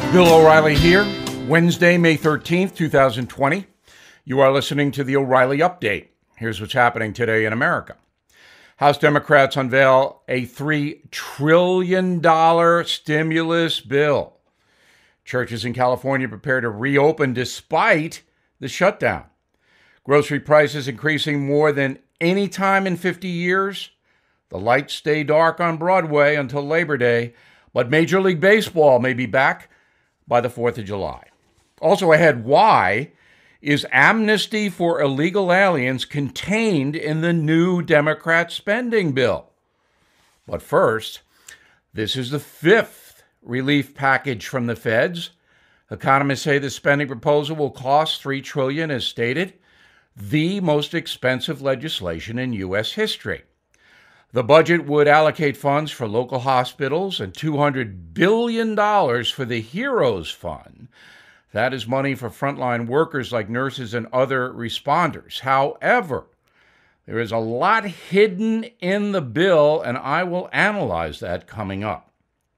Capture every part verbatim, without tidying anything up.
Bill O'Reilly here, Wednesday, May thirteenth, two thousand twenty. You are listening to the O'Reilly Update. Here's what's happening today in America. House Democrats unveil a three trillion dollars stimulus bill. Churches in California prepare to reopen despite the shutdown. Grocery prices increasing more than any time in fifty years. The lights stay dark on Broadway until Labor Day, but Major League Baseball may be back by the fourth of July. Also ahead, why is amnesty for illegal aliens contained in the new Democrat spending bill? But first, this is the fifth relief package from the feds. Economists say the spending proposal will cost three trillion dollars, as stated, the most expensive legislation in U S history. The budget would allocate funds for local hospitals and two hundred billion dollars for the Heroes Fund. That is money for frontline workers like nurses and other responders. However, there is a lot hidden in the bill, and I will analyze that coming up.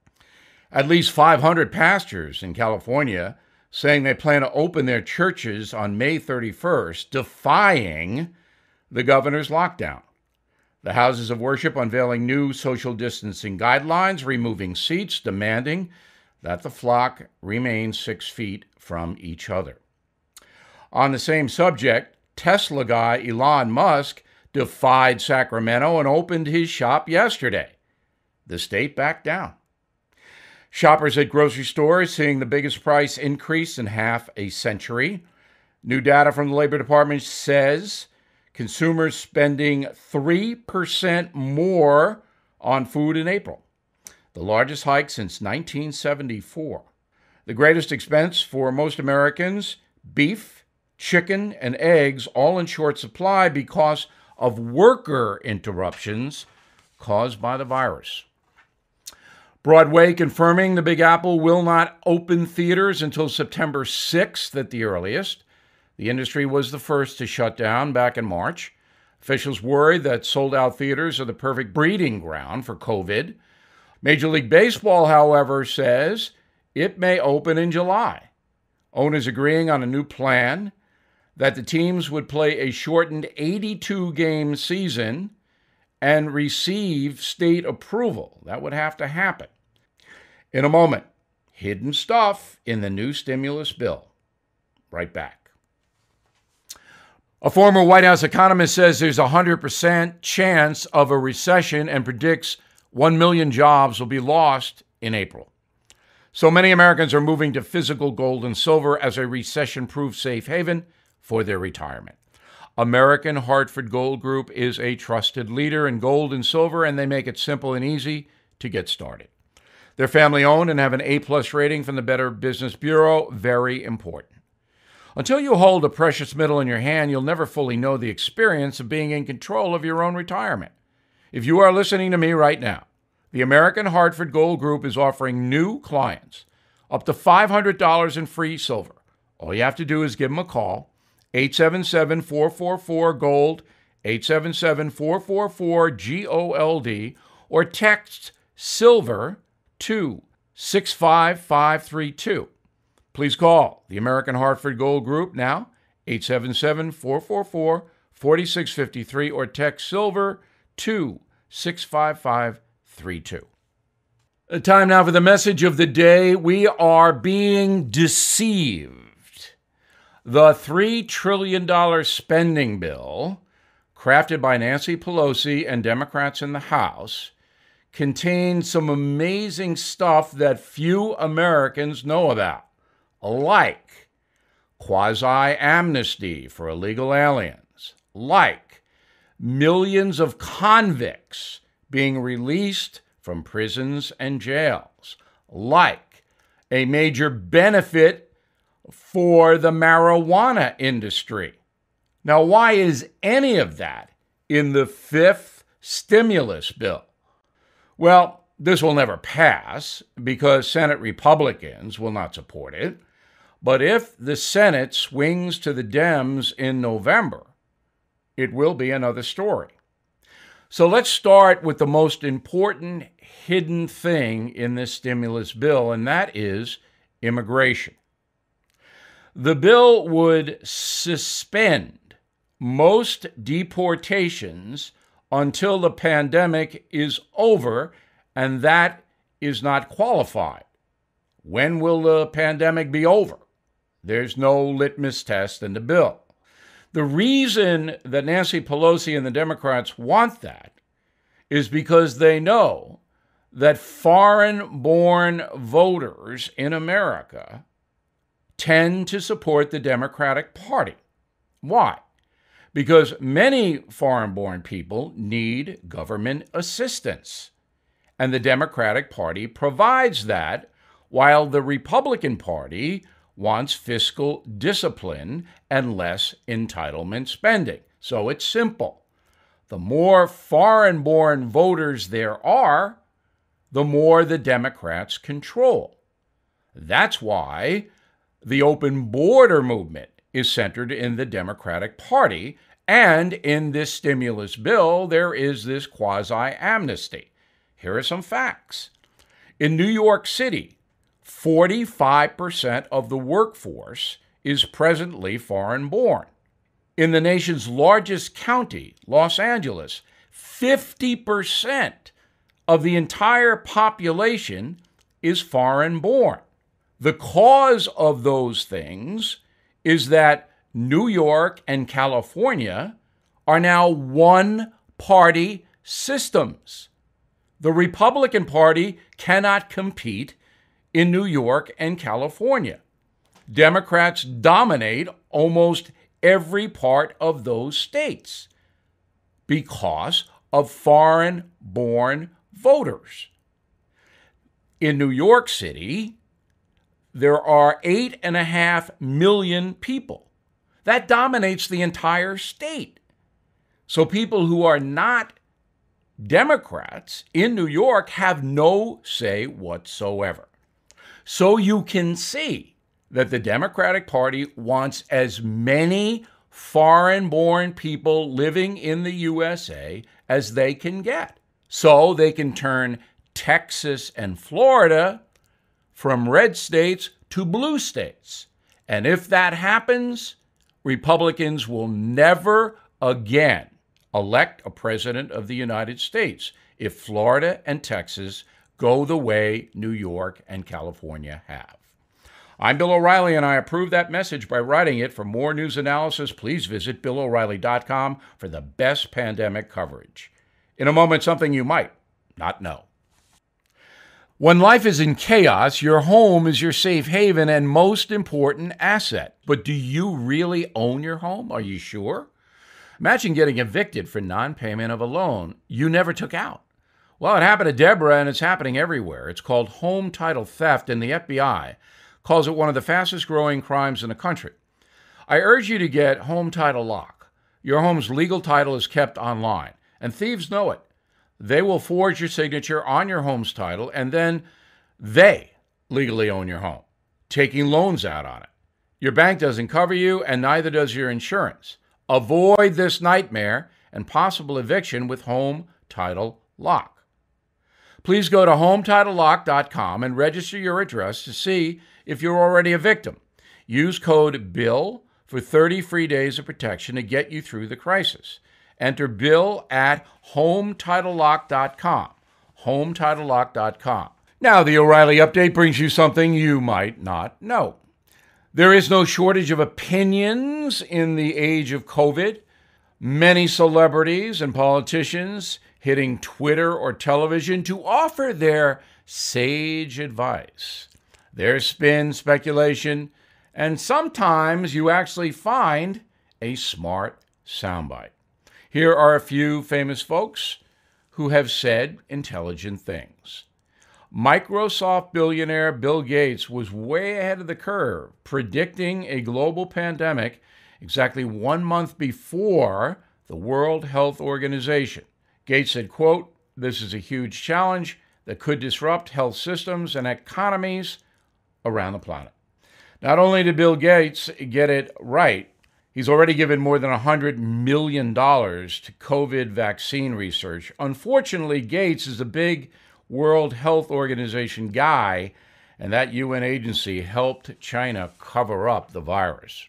At least five hundred pastors in California saying they plan to open their churches on May thirty-first, defying the governor's lockdown. The houses of worship unveiling new social distancing guidelines, removing seats, demanding that the flock remain six feet from each other. On the same subject, Tesla guy Elon Musk defied Sacramento and opened his shop yesterday. The state backed down. Shoppers at grocery stores seeing the biggest price increase in half a century. New data from the Labor Department says consumers spending three percent more on food in April, the largest hike since nineteen seventy-four. The greatest expense for most Americans, beef, chicken, and eggs, all in short supply because of worker interruptions caused by the virus. Broadway confirming the Big Apple will not open theaters until September sixth at the earliest. The industry was the first to shut down back in March. Officials worry that sold-out theaters are the perfect breeding ground for COVID. Major League Baseball, however, says it may open in July. Owners agreeing on a new plan that the teams would play a shortened eighty-two game season and receive state approval. That would have to happen. In a moment, hidden stuff in the new stimulus bill. Right back. A former White House economist says there's a one hundred percent chance of a recession and predicts one million jobs will be lost in April. So many Americans are moving to physical gold and silver as a recession-proof safe haven for their retirement. American Hartford Gold Group is a trusted leader in gold and silver, and they make it simple and easy to get started. They're family-owned and have an A-plus rating from the Better Business Bureau. Very important. Until you hold a precious metal in your hand, you'll never fully know the experience of being in control of your own retirement. If you are listening to me right now, the American Hartford Gold Group is offering new clients up to five hundred dollars in free silver. All you have to do is give them a call, eight seven seven, four four four, GOLD, eight seven seven, four four four, G O L D, or text SILVER to six five five three two. Please call the American Hartford Gold Group now, eight seven seven, four four four, four six five three, or text SILVER to six five five three two. Time now for the message of the day. We are being deceived. The three trillion dollars spending bill, crafted by Nancy Pelosi and Democrats in the House, contains some amazing stuff that few Americans know about, like quasi-amnesty for illegal aliens, like millions of convicts being released from prisons and jails, like a major benefit for the marijuana industry. Now, why is any of that in the fifth stimulus bill? Well, this will never pass because Senate Republicans will not support it. But if the Senate swings to the Dems in November, it will be another story. So let's start with the most important hidden thing in this stimulus bill, and that is immigration. The bill would suspend most deportations until the pandemic is over, and that is not qualified. When will the pandemic be over? There's no litmus test in the bill. The reason that Nancy Pelosi and the Democrats want that is because they know that foreign-born voters in America tend to support the Democratic Party. Why? Because many foreign-born people need government assistance, and the Democratic Party provides that, while the Republican Party wants fiscal discipline and less entitlement spending. So it's simple. The more foreign-born voters there are, the more the Democrats control. That's why the open border movement is centered in the Democratic Party, and in this stimulus bill, there is this quasi-amnesty. Here are some facts. In New York City, forty-five percent of the workforce is presently foreign-born. In the nation's largest county, Los Angeles, fifty percent of the entire population is foreign-born. The cause of those things is that New York and California are now one-party systems. The Republican Party cannot compete in New York and California. Democrats dominate almost every part of those states because of foreign-born voters. In New York City, there are eight and a half million people. That dominates the entire state. So people who are not Democrats in New York have no say whatsoever. So you can see that the Democratic Party wants as many foreign-born people living in the U S A as they can get. So they can turn Texas and Florida from red states to blue states. And if that happens, Republicans will never again elect a president of the United States if Florida and Texas go the way New York and California have. I'm Bill O'Reilly, and I approve that message by writing it. For more news analysis, please visit bill o'reilly dot com for the best pandemic coverage. In a moment, something you might not know. When life is in chaos, your home is your safe haven and most important asset. But do you really own your home? Are you sure? Imagine getting evicted for non-payment of a loan you never took out. Well, it happened to Deborah, and it's happening everywhere. It's called home title theft, and the F B I calls it one of the fastest-growing crimes in the country. I urge you to get Home Title Lock. Your home's legal title is kept online, and thieves know it. They will forge your signature on your home's title, and then they legally own your home, taking loans out on it. Your bank doesn't cover you, and neither does your insurance. Avoid this nightmare and possible eviction with Home Title Lock. Please go to home title lock dot com and register your address to see if you're already a victim. Use code BILL for thirty free days of protection to get you through the crisis. Enter BILL at home title lock dot com. home title lock dot com. Now, the O'Reilly Update brings you something you might not know. There is no shortage of opinions in the age of COVID. Many celebrities and politicians hitting Twitter or television to offer their sage advice. There's spin, speculation, and sometimes you actually find a smart soundbite. Here are a few famous folks who have said intelligent things. Microsoft billionaire Bill Gates was way ahead of the curve, predicting a global pandemic exactly one month before the World Health Organization. Gates said, quote, "This is a huge challenge that could disrupt health systems and economies around the planet." Not only did Bill Gates get it right, he's already given more than one hundred million dollars to COVID vaccine research. Unfortunately, Gates is a big World Health Organization guy, and that U N agency helped China cover up the virus.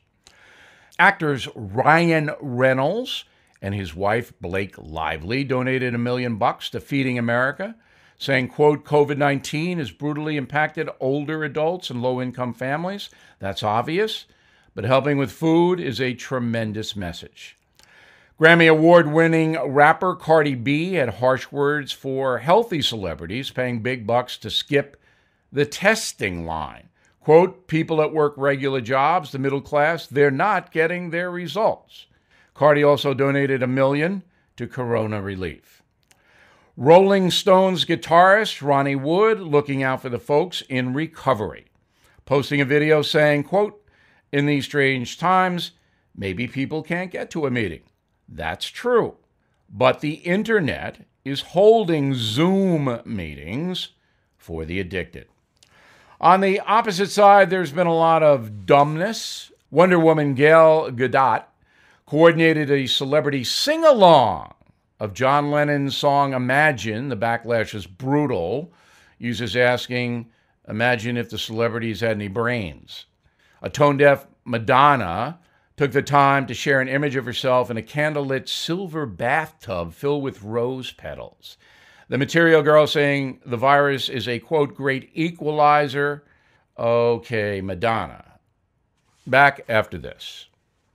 Actors Ryan Reynolds and his wife Blake Lively donated a million bucks to Feeding America, saying, quote, COVID nineteen has brutally impacted older adults and low-income families. That's obvious, but helping with food is a tremendous message. Grammy Award-winning rapper Cardi B had harsh words for healthy celebrities paying big bucks to skip the testing line. Quote, people that work regular jobs, the middle class, they're not getting their results. Cardi also donated a million to corona relief. Rolling Stones guitarist Ronnie Wood looking out for the folks in recovery, posting a video saying, quote, in these strange times, maybe people can't get to a meeting. That's true. But the internet is holding Zoom meetings for the addicted. On the opposite side, there's been a lot of dumbness. Wonder Woman Gal Gadot coordinated a celebrity sing-along of John Lennon's song Imagine. The backlash is brutal. Users asking, imagine if the celebrities had any brains. A tone-deaf Madonna took the time to share an image of herself in a candlelit silver bathtub filled with rose petals. The Material Girl saying the virus is a, quote, great equalizer. Okay, Madonna. Back after this.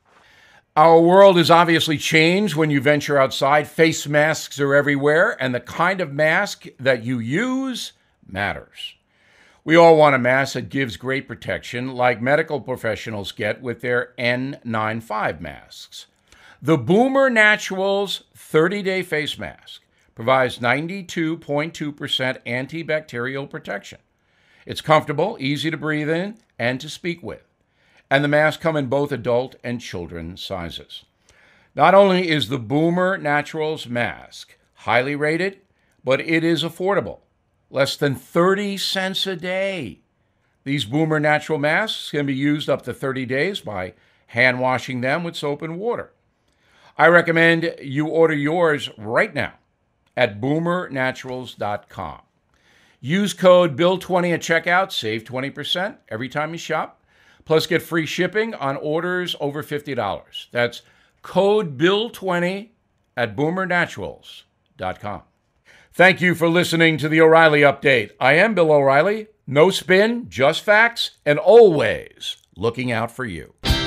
Our world has obviously changed when you venture outside. Face masks are everywhere, and the kind of mask that you use matters. We all want a mask that gives great protection, like medical professionals get with their N ninety-five masks. The Boomer Naturals thirty-day face mask provides ninety-two point two percent antibacterial protection. It's comfortable, easy to breathe in, and to speak with. And the masks come in both adult and children sizes. Not only is the Boomer Naturals mask highly rated, but it is affordable. Less than thirty cents a day. These Boomer Natural masks can be used up to thirty days by hand washing them with soap and water. I recommend you order yours right now at boomer naturals dot com. Use code bill twenty at checkout, save twenty percent every time you shop, plus get free shipping on orders over fifty dollars. That's code bill twenty at boomer naturals dot com. Thank you for listening to the O'Reilly Update. I am Bill O'Reilly. No spin, just facts, and always looking out for you.